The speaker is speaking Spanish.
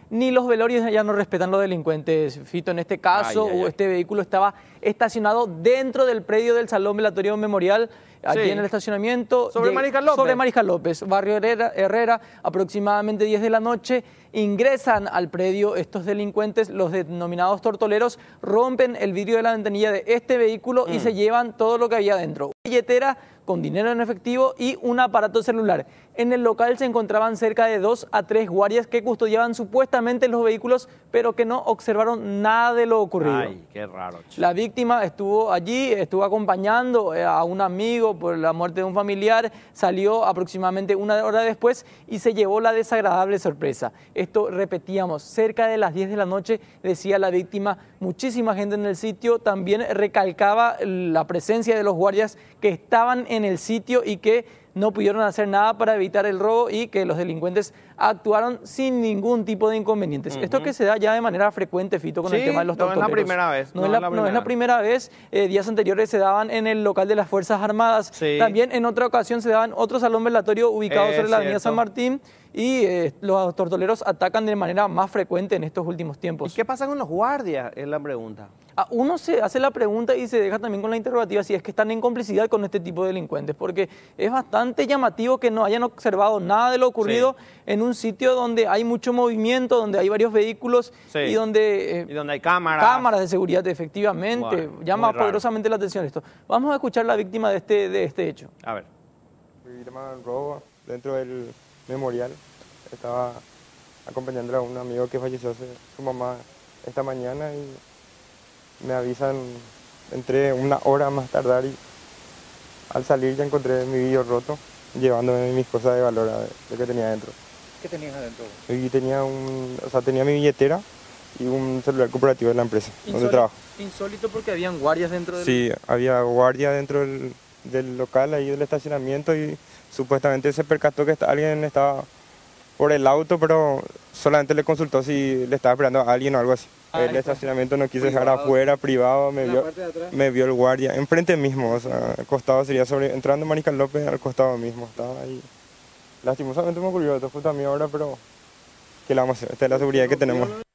ni los velorios ya no respetan los delincuentes, Fito. En este caso, este vehículo estaba estacionado dentro del predio del Salón Velatorio Memorial, aquí en el estacionamiento. ¿Sobre Mariscal López? Sobre Mariscal López, barrio Herrera, aproximadamente 10 de la noche. Ingresan al predio estos delincuentes, los denominados tortoleros, rompen el vidrio de la ventanilla de este vehículo y se llevan todo lo que había dentro. Una billetera con dinero en efectivo y un aparato celular. En el local se encontraban cerca de 2 a 3 guardias que custodiaban supuestamente los vehículos, pero que no observaron nada de lo ocurrido. Ay, qué raro. La víctima estuvo allí, estuvo acompañando a un amigo por la muerte de un familiar, salió aproximadamente una hora después y se llevó la desagradable sorpresa. Esto, repetíamos, cerca de las 10 de la noche, decía la víctima, muchísima gente en el sitio, también recalcaba la presencia de los guardias que estaban en el sitio y que no pudieron hacer nada para evitar el robo y que los delincuentes actuaron sin ningún tipo de inconvenientes. Esto que se da ya de manera frecuente, Fito, con el tema de los tortoleros. No es la primera vez. No es la primera vez. Días anteriores se daban en el local de las Fuerzas Armadas. También en otra ocasión se daban otro salón velatorio ubicado sobre la avenida San Martín y los tortoleros atacan de manera más frecuente en estos últimos tiempos. ¿Y qué pasa con los guardias? Es la pregunta. Uno se hace la pregunta y se deja también con la interrogativa si es que están en complicidad con este tipo de delincuentes, porque es bastante llamativo que no hayan observado nada de lo ocurrido en un sitio donde hay mucho movimiento, donde hay varios vehículos y donde hay cámaras. Cámaras de seguridad, efectivamente. Bueno, llama poderosamente la atención esto. Vamos a escuchar a la víctima de este hecho. A ver. Víctima de robo dentro del memorial. Estaba acompañando a un amigo que falleció su mamá esta mañana y me avisan, entré una hora más tardar y al salir ya encontré mi vidrio roto, llevándome mis cosas de valor de que tenía adentro. ¿Qué tenías adentro? Y tenía mi billetera y un celular corporativo de la empresa donde trabajo. Insólito porque habían guardias dentro del... Sí, había guardia dentro del local, ahí del estacionamiento, y supuestamente se percató que alguien estaba por el auto, pero solamente le consultó si le estaba esperando a alguien o algo así. El estacionamiento no quise dejar afuera, privado, me vio el guardia, enfrente mismo, o sea, al costado sería entrando Mariscal López, al costado mismo, estaba ahí. Lastimosamente me ocurrió, esto fue también ahora, pero ¿qué le vamos a hacer? Esta es la seguridad que tenemos.